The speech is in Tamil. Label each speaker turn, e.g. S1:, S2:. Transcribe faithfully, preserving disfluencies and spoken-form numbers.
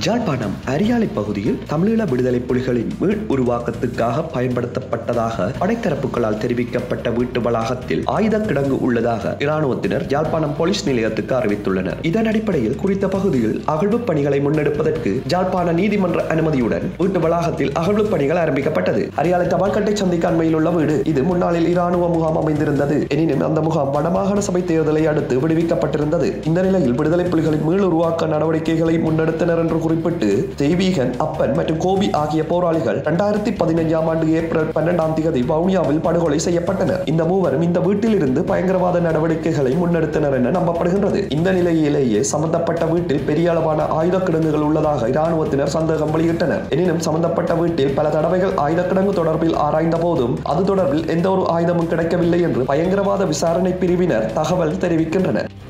S1: ஜாழ்ப்பாணம் அரியாலை பகுதியில் தமிழீழ விடுதலை புலிகளின் மீள் உருவாக்கத்துக்காக பயன்படுத்தப்பட்டதாக படைத்தரப்புகளால் தெரிவிக்கப்பட்ட வீட்டு வளாகத்தில் ஆயுத கிடங்கு உள்ளதாக இராணுவத்தினர் ஜாழ்ப்பாணம் போலீஸ் நிலையத்துக்கு அறிவித்துள்ளனர். இதன் அடிப்படையில் குறித்த பகுதியில் அகழ்வு பணிகளை முன்னெடுப்பதற்கு ஜாழ்ப்பாண நீதிமன்ற அனுமதியுடன் வீட்டு வளாகத்தில் அகழ்வு பணிகள் ஆரம்பிக்கப்பட்டது. அரியாலை தபால்கட்டை சந்திக்கு அண்மையில் உள்ள வீடு இது முன்னாளில் இராணுவ முகாம் அமைந்திருந்தது. எனினும் அந்த முகாம் வடமாகாண சபை தேர்தலை அடுத்து விடுவிக்கப்பட்டிருந்தது. இந்த நிலையில் விடுதலை புலிகளின் மீள் உருவாக்க நடவடிக்கைகளை முன்னெடுத்தனர் என்று குறிப்பிட்டு தெய்வீகன், அப்பன் மற்றும் கோபி ஆகிய போராளிகள் இரண்டாயிரத்தி பதினைஞ்சாம் ஆண்டு ஏப்ரல் பன்னெண்டாம் தேதி வவுனியாவில் படுகொலை செய்யப்பட்டனர். இந்த மூவரும் இந்த வீட்டில் இருந்து பயங்கரவாத நடவடிக்கைகளை முன்னெடுத்தனர் என நம்பப்படுகின்றது. இந்த நிலையிலேயே சம்பந்தப்பட்ட வீட்டில் பெரிய அளவான ஆயுத கிடங்குகள் உள்ளதாக இராணுவத்தினர் சந்தேகம் வெளியிட்டனர். எனினும் சம்பந்தப்பட்ட வீட்டில் பல தடவைகள் ஆயுத கிடங்கு தொடர்பில் ஆராய்ந்த போதும் அது தொடர்பில் எந்த ஒரு ஆயுதமும் கிடைக்கவில்லை என்று பயங்கரவாத விசாரணை பிரிவினர் தகவல் தெரிவிக்கின்றனர்.